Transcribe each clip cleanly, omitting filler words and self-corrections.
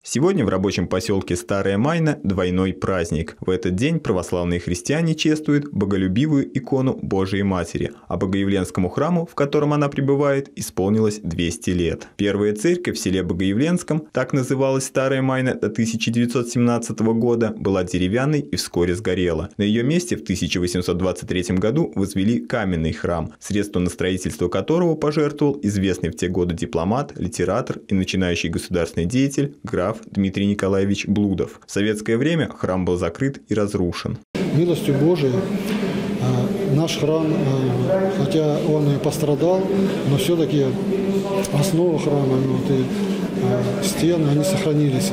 Сегодня в рабочем поселке Старая Майна двойной праздник. В этот день православные христиане чествуют боголюбивую икону Божией Матери, а Богоявленскому храму, в котором она пребывает, исполнилось 200 лет. Первая церковь в селе Богоявленском, так называлась Старая Майна до 1917 года, была деревянной и вскоре сгорела. На ее месте в 1823 году возвели каменный храм, средства на строительство которого пожертвовал известный в те годы дипломат, литератор и начинающий государственный деятель граф Дмитрий Николаевич Блудов. В советское время храм был закрыт и разрушен. Милостью Божией наш храм, хотя он и пострадал, но все-таки основа храма и стены, они сохранились.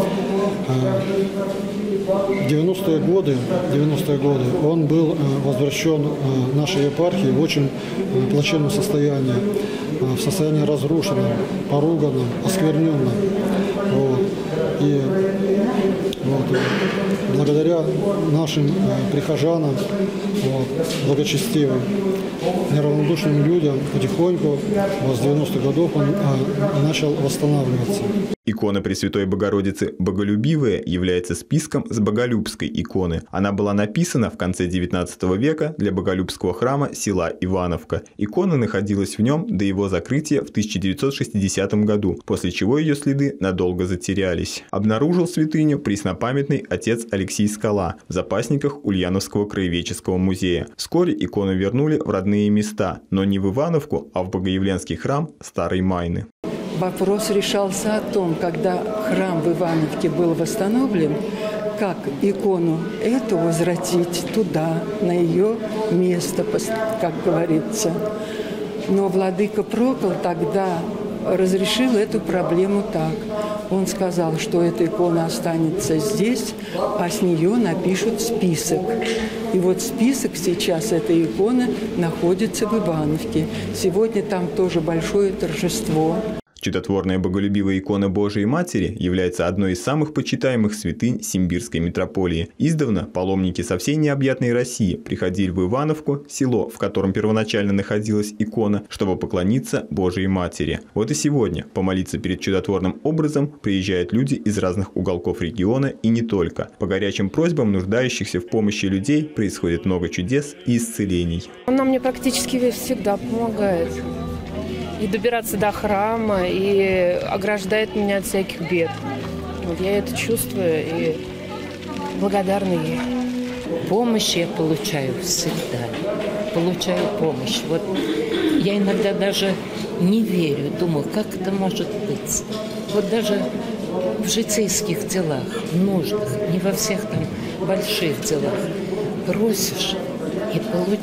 В 90-е годы он был возвращен нашей епархии в очень плачевном состоянии, в состоянии разрушенном, поруганном, оскверненном. И благодаря нашим прихожанам, благочестивым, неравнодушным людям, потихоньку с 90-х годов он начал восстанавливаться. Икона Пресвятой Богородицы Боголюбивая является списком с боголюбской иконы. Она была написана в конце XIX века для боголюбского храма села Ивановка. Икона находилась в нем до его закрытия в 1960 году, после чего ее следы надолго затерялись. Обнаружил святыню преснопамятный отец Алексей Скала в запасниках Ульяновского краеведческого музея. Вскоре икону вернули в родные места, но не в Ивановку, а в Богоявленский храм Старой Майны. Вопрос решался о том, когда храм в Ивановке был восстановлен, как икону эту возвратить туда, на ее место, как говорится. Но владыка Прокол тогда разрешил эту проблему так. Он сказал, что эта икона останется здесь, а с нее напишут список. И вот список сейчас этой иконы находится в Ивановке. Сегодня там тоже большое торжество. Чудотворная боголюбивая икона Божией Матери является одной из самых почитаемых святынь Симбирской митрополии. Издавна паломники со всей необъятной России приходили в Ивановку, село, в котором первоначально находилась икона, чтобы поклониться Божией Матери. Вот и сегодня помолиться перед чудотворным образом приезжают люди из разных уголков региона и не только. По горячим просьбам нуждающихся в помощи людей происходит много чудес и исцелений. Она мне практически всегда помогает. И добираться до храма, и ограждает меня от всяких бед. Вот я это чувствую и благодарна ей. Помощь я получаю всегда. Получаю помощь. Вот я иногда даже не верю, думаю, как это может быть. Вот даже в житейских делах, в нуждах, не во всех там больших делах, просишь, и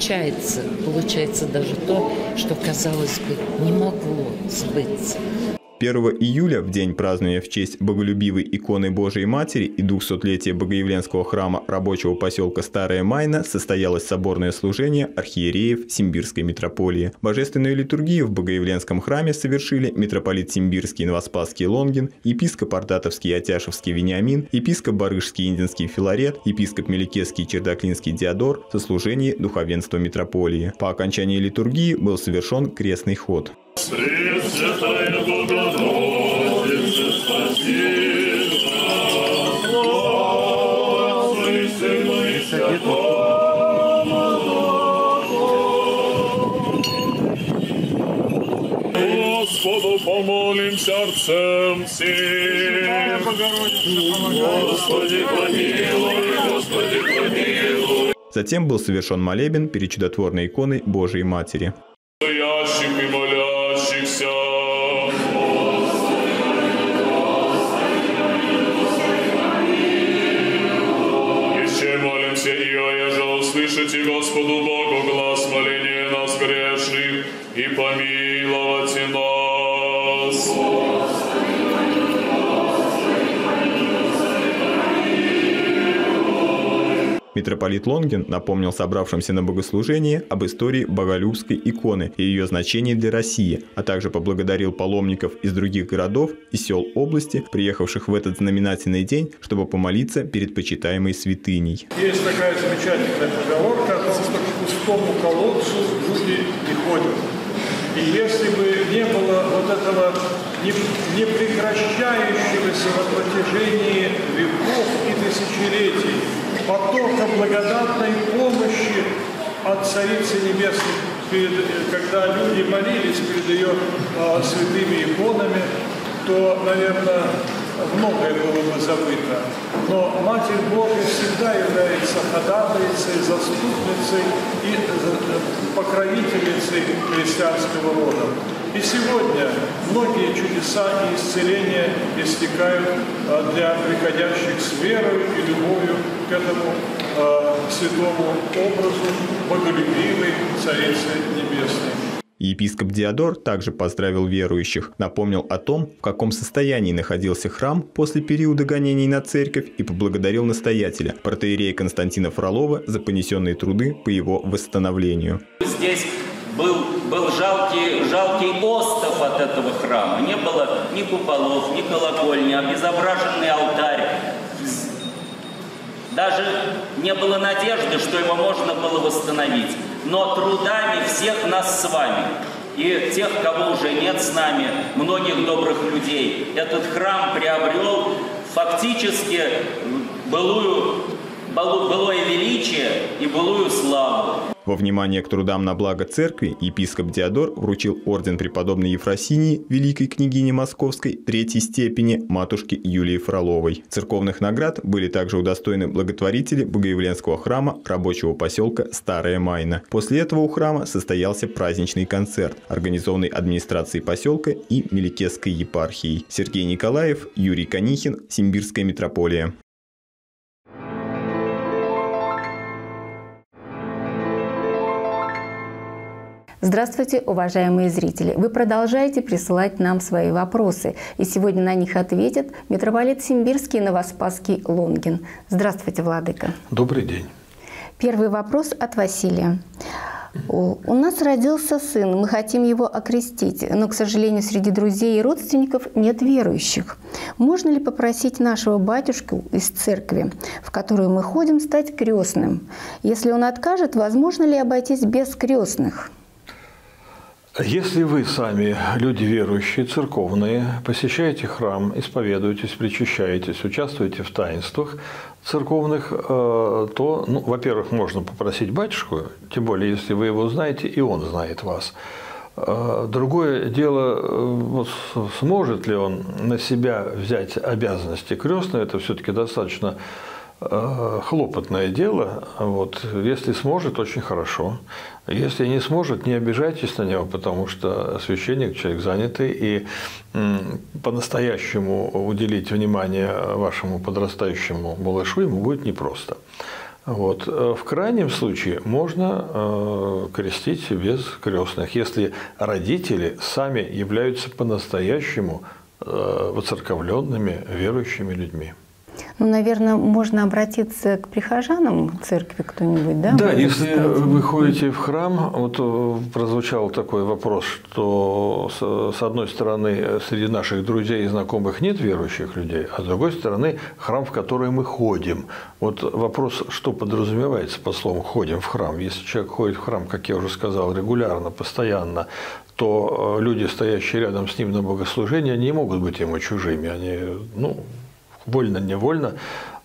получается даже то, что, казалось бы, не могло сбыться. 1 июля, в день празднования в честь боголюбивой иконы Божией Матери и 200-летия Богоявленского храма рабочего поселка Старая Майна, состоялось соборное служение архиереев Симбирской митрополии. Божественную литургию в Богоявленском храме совершили митрополит Симбирский Новоспасский Лонгин, епископ Ардатовский Атяшевский Вениамин, епископ Барышский Индинский Филарет, епископ Меликесский Чердаклинский Диодор в сослужении духовенства митрополии. По окончании литургии был совершен крестный ход. Пресвятая Богородица, спаси нас, Сына и Святого Господу помолимся сердцем всем. Господи, помилуй, Господи, помилуй. Затем был совершен молебен перед чудотворной иконой Божией Матери. Стоящих и молящихся. Еще молимся и оеже услышите Господу Богу глаз моления нас грешных и помиловать нас. Митрополит Лонгин напомнил собравшимся на богослужение об истории боголюбской иконы и ее значении для России, а также поблагодарил паломников из других городов и сел области, приехавших в этот знаменательный день, чтобы помолиться перед почитаемой святыней. Есть такая замечательная поговорка о том, что к пустому колодцу люди не ходят. И если бы не было вот этого не прекращающегося на протяжении веков и тысячелетий потока благодатной помощи от Царицы Небесной, когда люди молились перед ее святыми иконами, то, наверное, многое было бы забыто. Но Матерь Божия всегда является ходатайцей, заступницей и покровительницей христианского рода. И сегодня многие чудеса и исцеления истекают для приходящих с верой и любовью к этому святому образу боголюбивой Царицы Небесной. Епископ Диодор также поздравил верующих, напомнил о том, в каком состоянии находился храм после периода гонений на церковь, и поблагодарил настоятеля, протоиерея Константина Фролова, за понесенные труды по его восстановлению. Здесь был жалкий остов от этого храма. Не было ни куполов, ни колокольни, обезображенный алтарь. Даже не было надежды, что его можно было восстановить. Но трудами всех нас с вами и тех, кого уже нет с нами, многих добрых людей, этот храм приобрел фактически былое величие и былую славу. Во внимание к трудам на благо церкви епископ Диодор вручил орден преподобной Ефросинии, великой княгини Московской, 3-й степени, матушки Юлии Фроловой. Церковных наград были также удостоены благотворители Богоявленского храма рабочего поселка Старая Майна. После этого у храма состоялся праздничный концерт, организованный администрацией поселка и Меликесской епархией. Сергей Николаев, Юрий Канихин, Симбирская митрополия. Здравствуйте, уважаемые зрители! Вы продолжаете присылать нам свои вопросы. И сегодня на них ответит митрополит Симбирский и Новоспасский Лонгин. Здравствуйте, владыка! Добрый день! Первый вопрос от Василия. У нас родился сын, мы хотим его окрестить, но, к сожалению, среди друзей и родственников нет верующих. Можно ли попросить нашего батюшку из церкви, в которую мы ходим, стать крестным? Если он откажет, возможно ли обойтись без крестных? Если вы сами, люди верующие, церковные, посещаете храм, исповедуетесь, причащаетесь, участвуете в таинствах церковных, то, во-первых, можно попросить батюшку, тем более, если вы его знаете, и он знает вас. Другое дело, сможет ли он на себя взять обязанности крестного, это все-таки достаточно хлопотное дело. Если сможет, очень хорошо. Если не сможет, не обижайтесь на него, потому что священник – человек занятый, и по-настоящему уделить внимание вашему подрастающему малышу ему будет непросто. В крайнем случае можно крестить без крестных, если родители сами являются по-настоящему воцерковленными верующими людьми. Наверное, можно обратиться к прихожанам церкви кто-нибудь, да? Да, если вы ходите в храм, прозвучал такой вопрос, что с одной стороны среди наших друзей и знакомых нет верующих людей, а с другой стороны храм, в который мы ходим. Вопрос, что подразумевается под словом «ходим в храм». Если человек ходит в храм, как я уже сказал, регулярно, постоянно, то люди, стоящие рядом с ним на богослужении, не могут быть ему чужими. Они, вольно-невольно,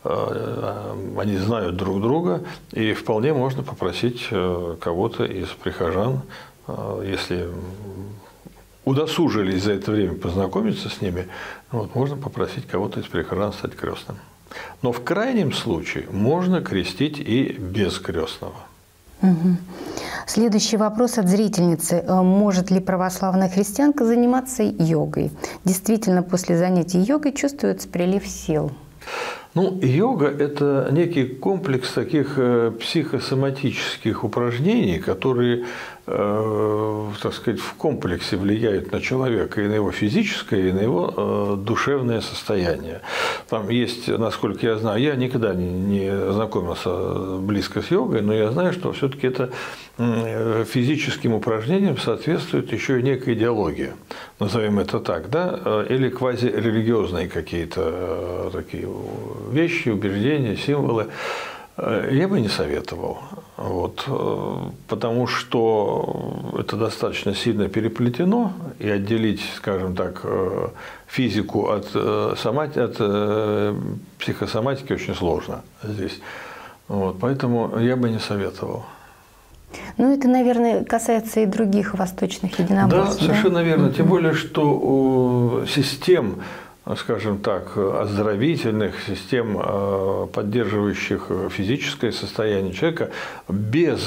они знают друг друга, и вполне можно попросить кого-то из прихожан, если удосужились за это время познакомиться с ними, можно попросить кого-то из прихожан стать крестным. Но в крайнем случае можно крестить и без крестного. Угу. Следующий вопрос от зрительницы. Может ли православная христианка заниматься йогой? Действительно, после занятий йогой чувствуется прилив сил. Йога – это некий комплекс таких психосоматических упражнений, которые, так сказать, в комплексе влияют на человека и на его физическое, и на его душевное состояние. Там есть, насколько я знаю, я никогда не знакомился близко с йогой, но я знаю, что все-таки это физическим упражнениям соответствует еще и некая идеология, назовем это так, да, или квазирелигиозные какие-то такие вещи, убеждения, символы. Я бы не советовал. Вот, потому что это достаточно сильно переплетено, и отделить, скажем так, физику от психосоматики очень сложно здесь. Вот, поэтому я бы не советовал. Ну, это, наверное, касается и других восточных единоборств. Да, совершенно верно. Тем более, что систем, скажем так, оздоровительных, систем, поддерживающих физическое состояние человека, без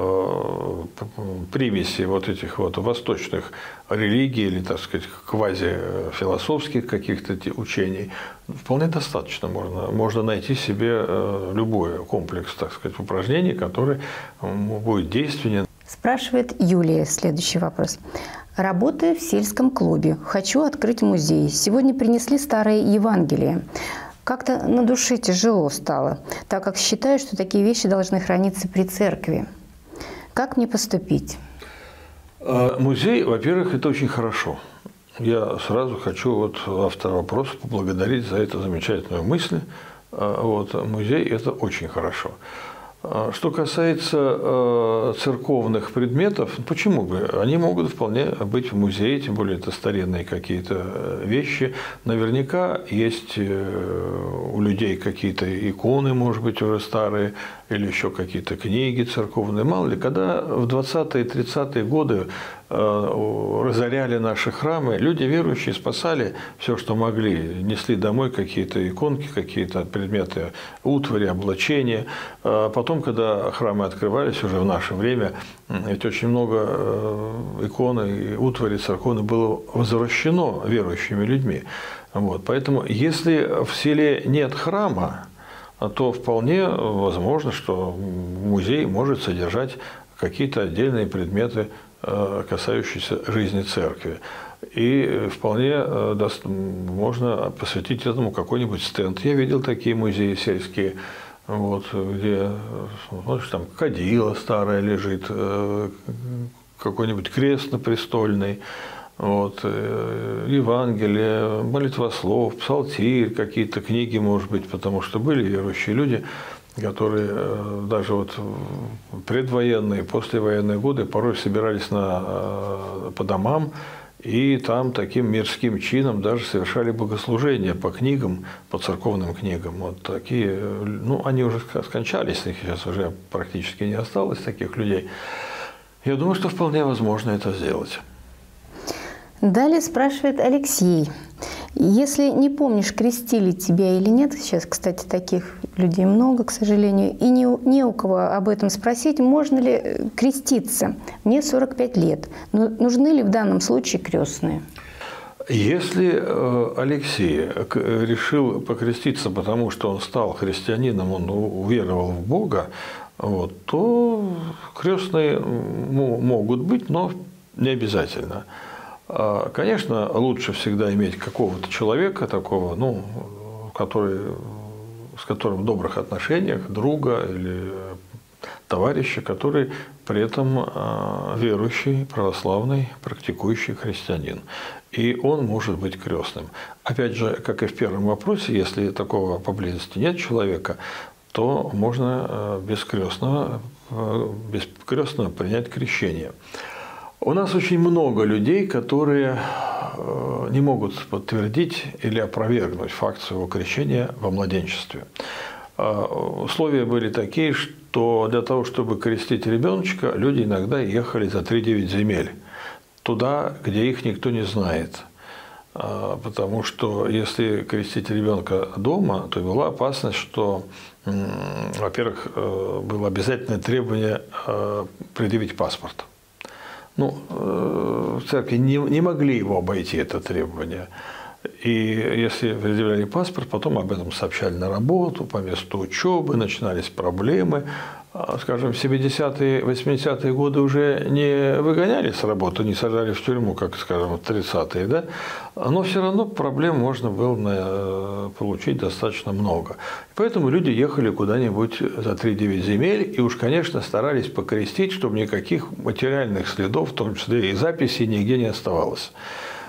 примеси вот этих вот восточных религий или, так сказать, квазифилософских каких-то учений, вполне достаточно. Можно найти себе любой комплекс, так сказать, упражнений, который будет действенен. Спрашивает Юлия следующий вопрос. Работаю в сельском клубе. Хочу открыть музей. Сегодня принесли старое Евангелие. Как-то на душе тяжело стало, так как считаю, что такие вещи должны храниться при церкви. Как мне поступить? Музей, во-первых, это очень хорошо. Я сразу хочу вот автора вопроса поблагодарить за эту замечательную мысль. Вот, музей – это очень хорошо. Что касается церковных предметов, почему бы? Они могут вполне быть в музее, тем более это старинные какие-то вещи. Наверняка есть у людей какие-то иконы, может быть, уже старые, или еще какие-то книги церковные. Мало ли, когда в 20-е, 30-е годы разоряли наши храмы, люди верующие спасали все, что могли, несли домой какие-то иконки, какие-то предметы утвари, облачения. Потом, когда храмы открывались уже в наше время, ведь очень много икон и утвари церковной было возвращено верующими людьми. Вот. Поэтому, если в селе нет храма, то вполне возможно, что музей может содержать какие-то отдельные предметы, касающиеся жизни церкви. И вполне можно посвятить этому какой-нибудь стенд. Я видел такие музеи сельские, вот, где смотришь, там кадила старая лежит, какой-нибудь крест напрестольный, вот, Евангелие, молитвослов, псалтирь, какие-то книги, может быть, потому что были верующие люди, которые даже вот в предвоенные, послевоенные годы порой собирались по домам и там таким мирским чином даже совершали богослужения по книгам, по церковным книгам. Вот такие, ну, они уже скончались, их сейчас уже практически не осталось таких людей. Я думаю, что вполне возможно это сделать. Далее спрашивает Алексей. Если не помнишь, крестили тебя или нет, сейчас, кстати, таких людей много, к сожалению, и не у кого об этом спросить, можно ли креститься. Мне 45 лет. Но нужны ли в данном случае крестные? Если Алексей решил покреститься, потому что он стал христианином, он уверовал в Бога, вот, то крестные могут быть, но не обязательно. Конечно, лучше всегда иметь какого-то человека такого, ну, с которым в добрых отношениях, друга или товарища, который при этом верующий, православный, практикующий христианин. И он может быть крестным. Опять же, как и в первом вопросе, если такого поблизости нет человека, то можно без крестного принять крещение. У нас очень много людей, которые не могут подтвердить или опровергнуть факт своего крещения во младенчестве. Условия были такие, что для того, чтобы крестить ребеночка, люди иногда ехали за 3-9 земель, туда, где их никто не знает. Потому что если крестить ребенка дома, то была опасность, что, во-первых, было обязательное требование предъявить паспорт. Ну, в церкви не могли его обойти, это требование. И если предъявляли паспорт, потом об этом сообщали на работу, по месту учебы, начинались проблемы. Скажем, в 70-е, 80-е годы уже не выгоняли с работы, не сажали в тюрьму, как, скажем, в 30-е, да? Но все равно проблем можно было получить достаточно много. Поэтому люди ехали куда-нибудь за 3-9 земель и уж, конечно, старались покрестить, чтобы никаких материальных следов, в том числе и записей, нигде не оставалось.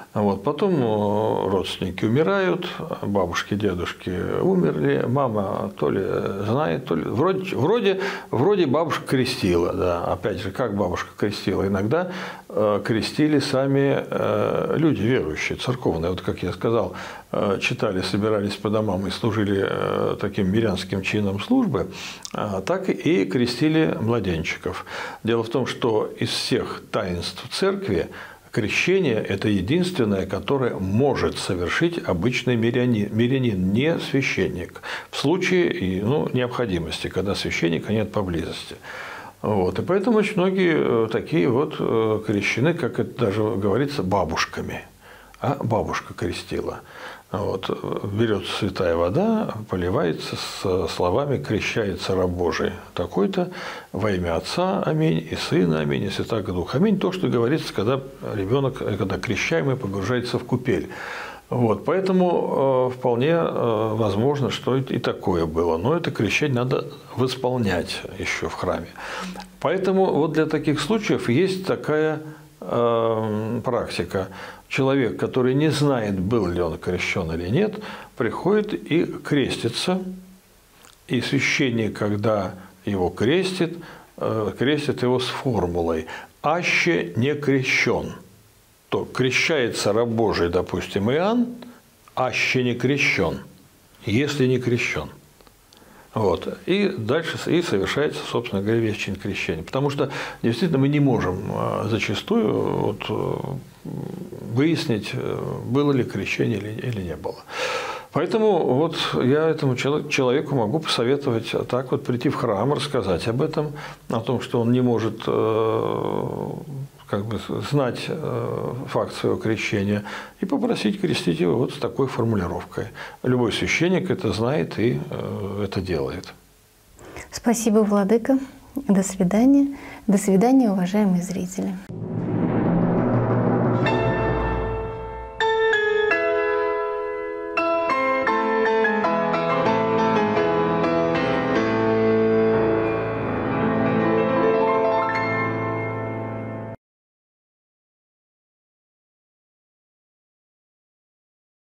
Вот. Потом родственники умирают, бабушки, дедушки умерли, мама то ли знает, то ли… Вроде бабушка крестила, да. Опять же, как бабушка крестила? Иногда крестили сами люди верующие, церковные. Вот как я сказал, читали, собирались по домам и служили таким мирянским чином службы, так и крестили младенчиков. Дело в том, что из всех таинств церкви крещение – это единственное, которое может совершить обычный мирянин, не священник, в случае необходимости, когда священника нет поблизости. Вот. И поэтому очень многие такие вот крещены, как это даже говорится, бабушками. А бабушка крестила. Вот. Берется святая вода, поливается с словами «крещается раб Божий такой-то, во имя Отца, аминь, и Сына, аминь, и Святаго Духа, аминь». То, что говорится, когда ребенок, когда крещаемый погружается в купель. Вот. Поэтому вполне возможно, что и такое было. Но это крещение надо восполнять еще в храме. Поэтому вот для таких случаев есть такая практика. Человек, который не знает, был ли он крещен или нет, приходит и крестится. И священник, когда его крестит, крестит его с формулой «аще не крещен». То крещается раб Божий, допустим, Иоанн, аще не крещен, если не крещен. Вот. И дальше и совершается, собственно говоря, весь чин крещения. Потому что действительно мы не можем зачастую выяснить, было ли крещение или не было. Поэтому вот я этому человеку могу посоветовать так вот прийти в храм, рассказать об этом, о том, что он не может знать факт своего крещения и попросить крестить его вот с такой формулировкой. Любой священник это знает и это делает. Спасибо, владыка. До свидания. До свидания, уважаемые зрители.